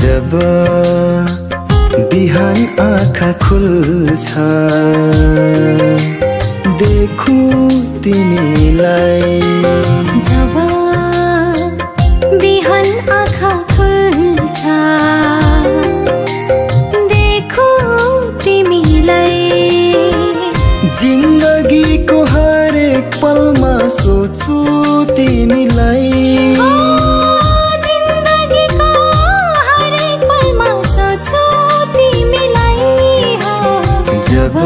जब बिहान आँखा खुल्छ देखु तिमीलाई। जब बिहान आँखा खुल्छ देखु तिमीलाई। जिन्दगीको हरेक पलमा सोच्छु तिमीलाई। जिन्दगीको हरेक पलमा सोच्छु तिमीलाई। जब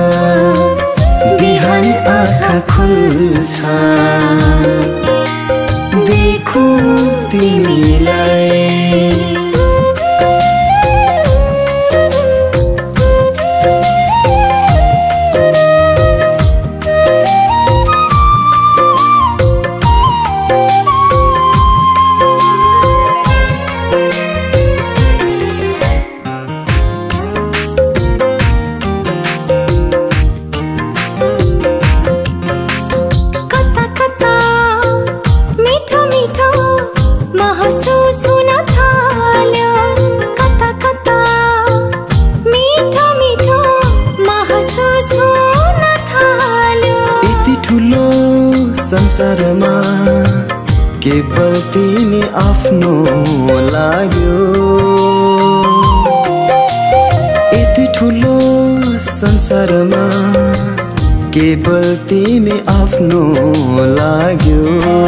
बिहान आँखा खुल्छ देखु तिमीलाई। संसारमा केवल तिमी आफ्नो लाग्यो। यति ठुलो संसारमा केवल तिमी आफ्नो लाग्यो।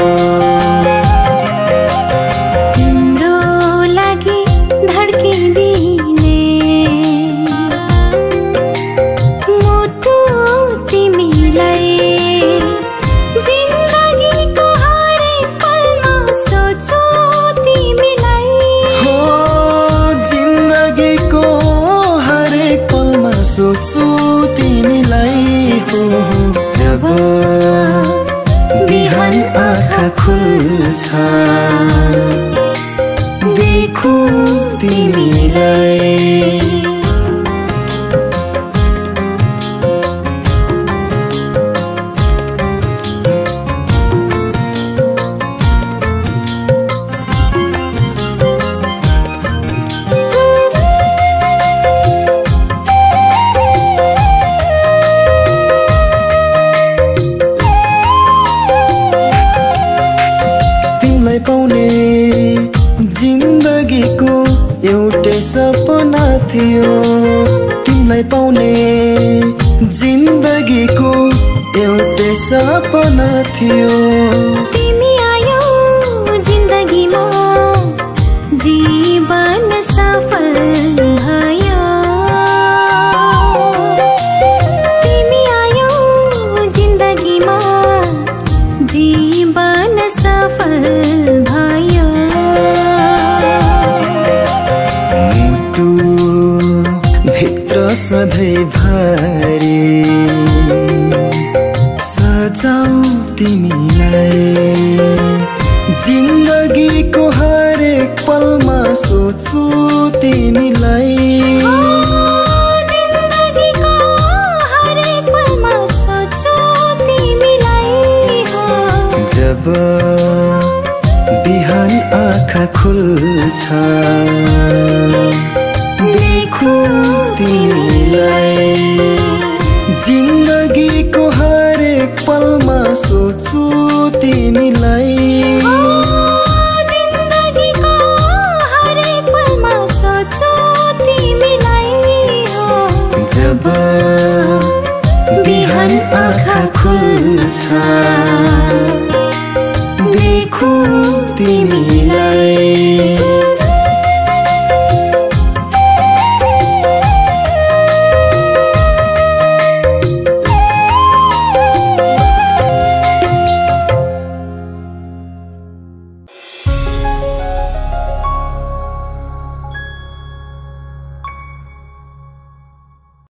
तिम्रो लागि धड्किदिने मुटु तिमीलाई। सोच्छु तिमीलाई हो। जब बिहान आँखा खुल्छ देखु तिमीलाई। पाउने जिन्दगीको एउटै सपना थियो। तिमीलाई पाउने जिन्दगीको एउटै सपना थियो। तिमी आयो जिन्दगीमा जीवन सफल भयो। तिमी आयो जिन्दगीमा जीवन सफल भयो। मुटु भित्र सधैँभरि सजाऊ तिमीलाई। जिन्दगीको हरेक पलमा सोच्छु तिमीलाई। जिन्दगीको हरेक पलमा सोच्छु तिमीलाई। जब बिहान आँखा खुल्छ देखु तिमीलाई। जिन्दगीको हरेक पलमा सोच्छु तिमीलाई।